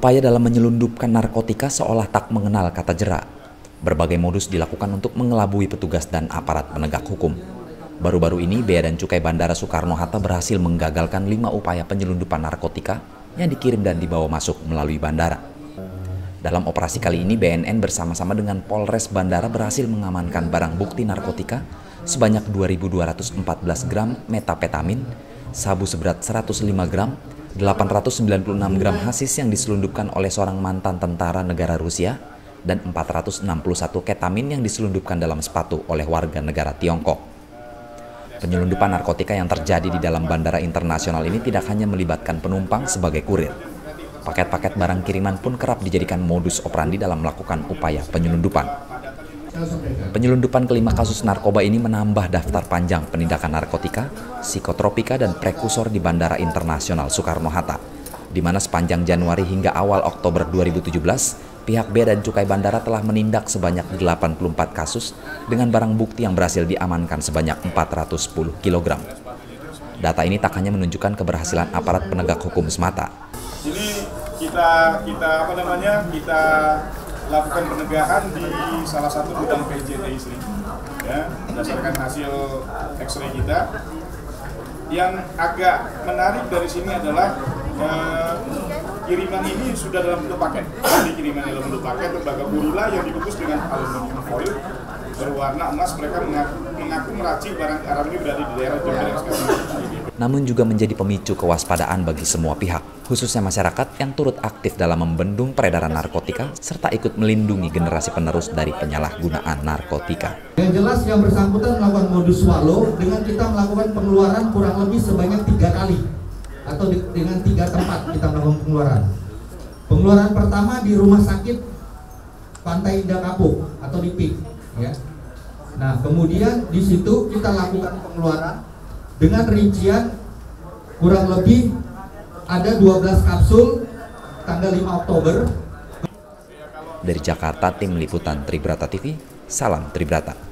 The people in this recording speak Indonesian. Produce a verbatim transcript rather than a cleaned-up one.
upaya dalam menyelundupkan narkotika seolah tak mengenal kata jera. Berbagai modus dilakukan untuk mengelabui petugas dan aparat penegak hukum. Baru-baru ini, Bea dan Cukai Bandara Soekarno-Hatta berhasil menggagalkan lima upaya penyelundupan narkotika yang dikirim dan dibawa masuk melalui bandara. Dalam operasi kali ini, B N N bersama-sama dengan Polres Bandara berhasil mengamankan barang bukti narkotika sebanyak dua ribu dua ratus empat belas gram metapetamin, sabu seberat seratus lima gram, delapan ratus sembilan puluh enam gram hasis yang diselundupkan oleh seorang mantan tentara negara Rusia, dan empat ratus enam puluh satu ketamin yang diselundupkan dalam sepatu oleh warga negara Tiongkok. Penyelundupan narkotika yang terjadi di dalam bandara internasional ini tidak hanya melibatkan penumpang sebagai kurir. Paket-paket barang kiriman pun kerap dijadikan modus operandi dalam melakukan upaya penyelundupan. Penyelundupan kelima kasus narkoba ini menambah daftar panjang penindakan narkotika, psikotropika, dan prekursor di Bandara Internasional Soekarno-Hatta, di mana sepanjang Januari hingga awal Oktober dua ribu tujuh belas, pihak Bea dan Cukai Bandara telah menindak sebanyak delapan puluh empat kasus dengan barang bukti yang berhasil diamankan sebanyak empat ratus sepuluh kilogram. Data ini tak hanya menunjukkan keberhasilan aparat penegak hukum semata. Ini kita kita apa namanya kita lakukan penegakan di salah satu gudang P J T I, ya, berdasarkan hasil X-ray kita. Yang agak menarik dari sini adalah eh, kiriman ini sudah dalam bentuk paket. Jadi kiriman dalam bentuk paket lembaga Gorilla yang dibungkus dengan aluminium foil berwarna emas. Mereka mengaku, mengaku meracik barang Arab ini berada di daerah Jember yang sekarang. Namun juga menjadi pemicu kewaspadaan bagi semua pihak, khususnya masyarakat yang turut aktif dalam membendung peredaran narkotika serta ikut melindungi generasi penerus dari penyalahgunaan narkotika. Yang jelas yang bersangkutan melakukan modus swallow dengan kita melakukan pengeluaran kurang lebih sebanyak tiga kali atau di, dengan tiga tempat kita melakukan pengeluaran. Pengeluaran pertama di rumah sakit Pantai Indah Kapuk atau di P I K, ya. Nah, kemudian di situ kita lakukan pengeluaran dengan rincian kurang lebih ada dua belas kapsul tanggal lima Oktober. Dari Jakarta, tim liputan Tribrata T V, salam Tribrata.